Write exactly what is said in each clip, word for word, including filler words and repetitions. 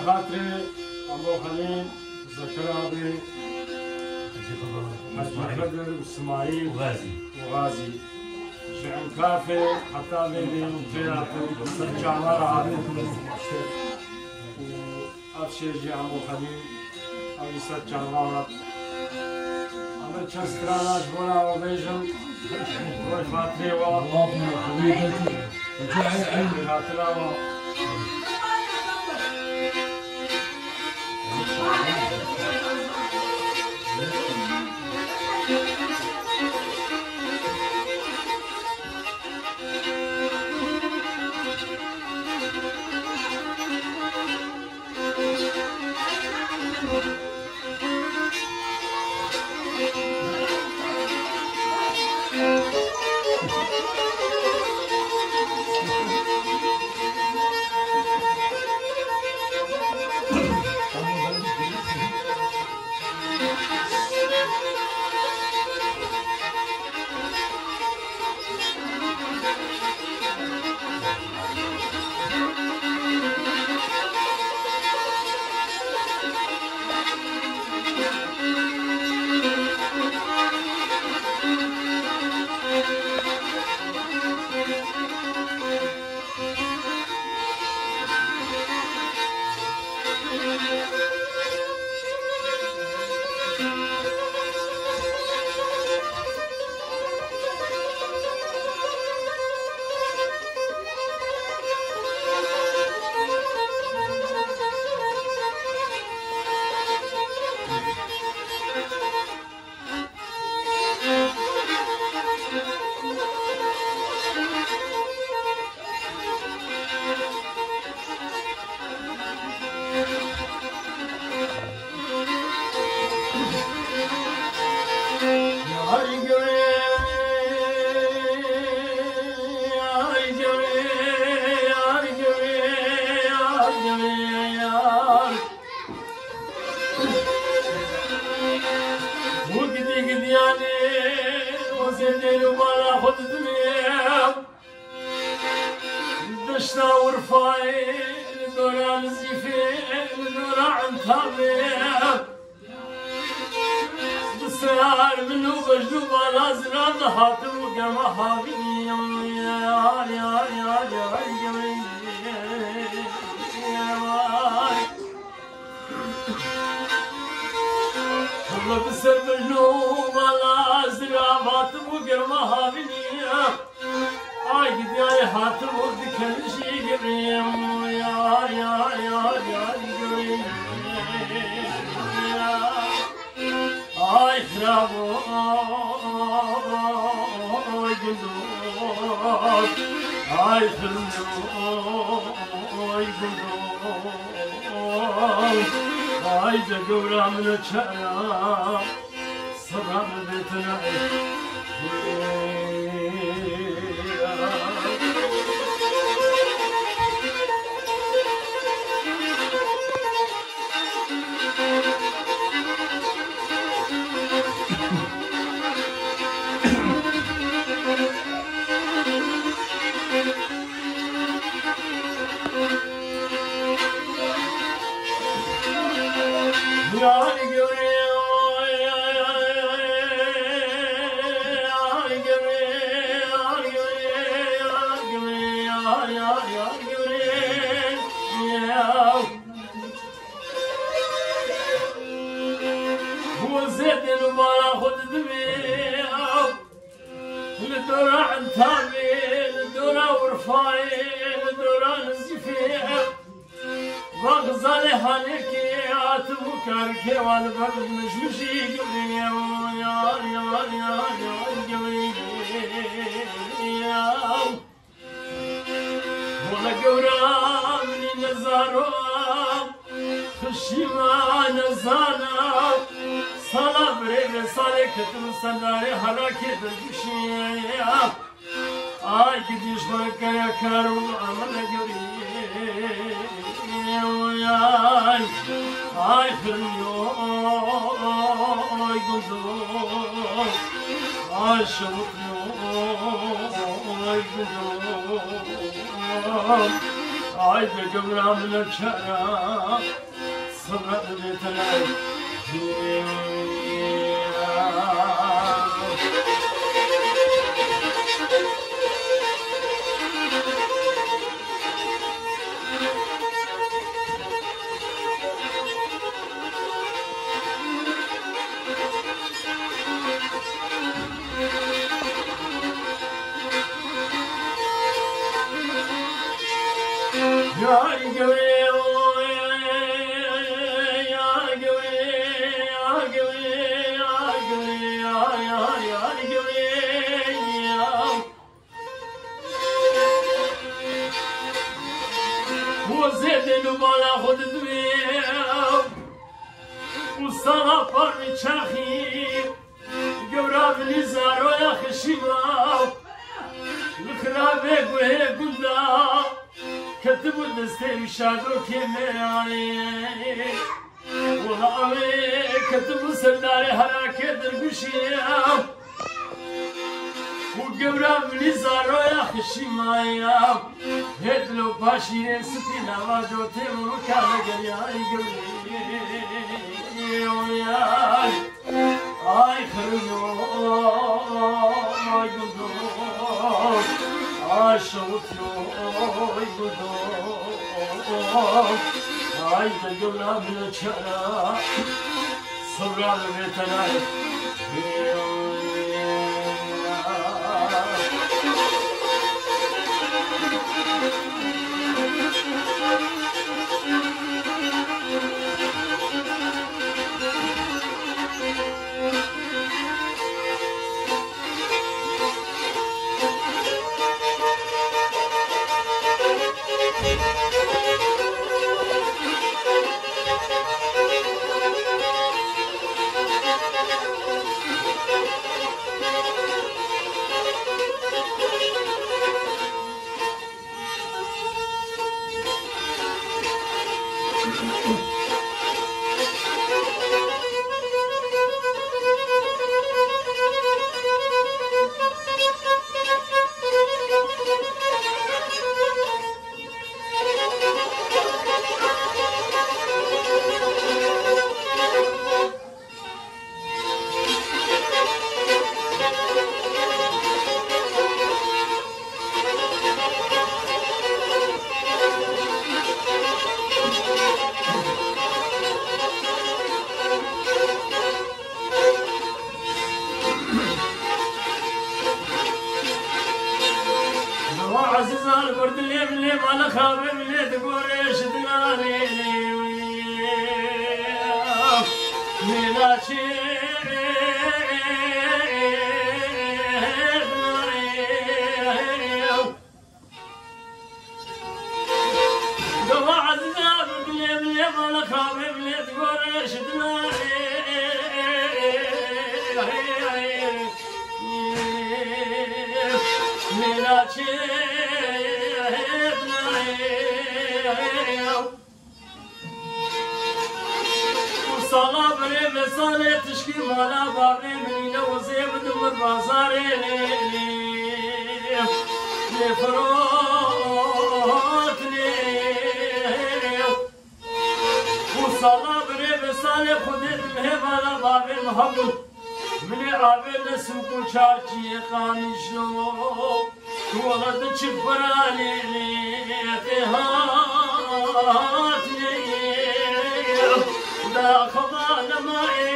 خاطري أبو خليل زكرابي حجي خضر وإسماعيل وغازي وغازي شعن كافي حتى بيبي وفيات سجع مرة وأبشر جي أبو خليل أبي سجع مرة أبي تشسترانا جبونا وبيجم روي خاطري و خاطري Ay be gömremle çara Sırat yetenek Yar göre yar göre yar göre yar göre yar yar yar göre Bu zedin bana خود دویم و سالا پر چخیم گورا بلی زاروی خشیماو لخرابه گوه گندا كتبوا دستي شادو كيمياني والله كتبوا سرداري هراكي درقشيام وقبرا بلي زارو يا خشيمايام هدلو باشي ستي نواجو تيمو كالا قرياي قبري آي خرجو آي قدو آي شوتيو آي قدو آي تقبلا بلا چرا صبرا بيتنا عزيزان البرد اللي اللي ما نخاف اللي تقول ايش دلالي ميلاشي دوا عزيزان البرد اللي اللي ما نخاف اللي تقول ايش دلالي ميلاشي وصلا بري مسالي تشكي مالا بابي مني نوزي بدم البازاري لفروتني وصلا بري مسالي خدت مهبالا بابي محمد مني عابد سوق چارچی قانشو ولد چپرانی اتهاتني دا خبال ماي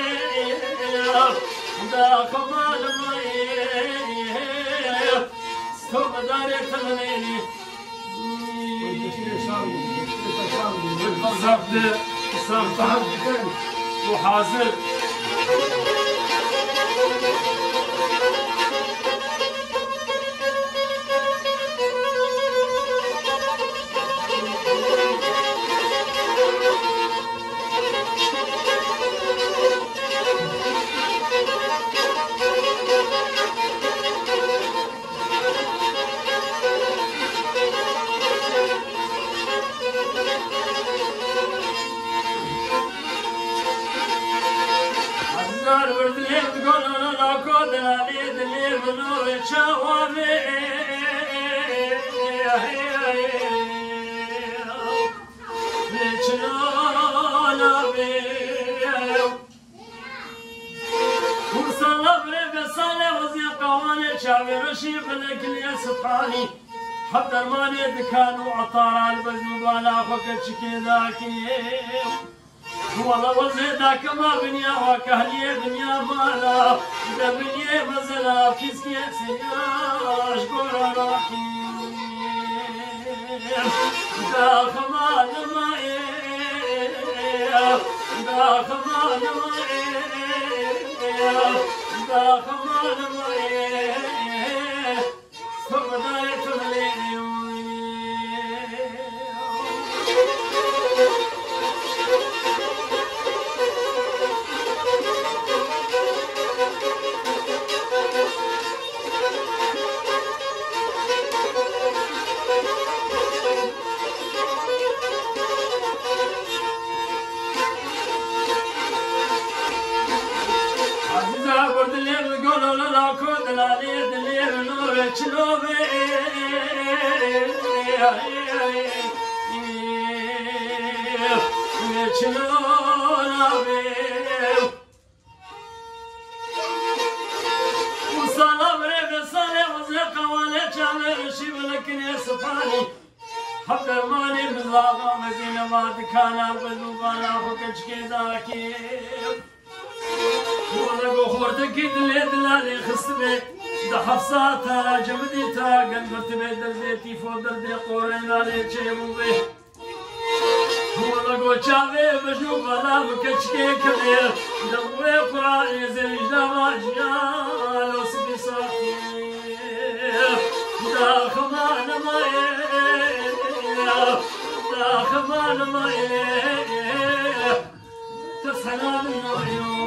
دا خبال ماي ستوب داري تغنيني بالضبط سامتان وحاضر شاورشي بلكلي سبحاني حب درماني دكانو عطار البزن بالا فكتش كذاكي والله وزيدك ما بنيا وكهلي بنيا بالا إذا بنيا مزلا كيسكي سياش قراراكي دا خمان ماي دا خمان ماي دا خمان ماي صبداي تغلي حضر ماني بالله مزين ما دكانا بالمبالا فكش كذاكي ولقو خورتك دلي دلالي خصبي دا حفصاتا جمديتا قلبت بيدر بيتي فودر دي قورينا لي تشيبو بي ولقو شافي بجنو بلا فكش كبير دوي قرائي زيجنا ما جيالو سبي صاحي دا خمان ماي دا خمان ماي تسحنا من العيون